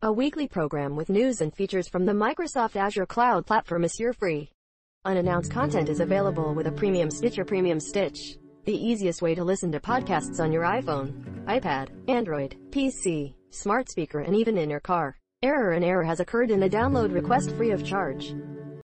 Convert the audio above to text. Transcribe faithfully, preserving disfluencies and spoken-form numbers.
A weekly program with news and features from the Microsoft Azure cloud platform is free. Unannounced content is available with a premium Stitch or Premium Stitch, the easiest way to listen to podcasts on your iPhone, iPad, Android, P C, smart speaker, and even in your car. Error An error has occurred in a download request free of charge.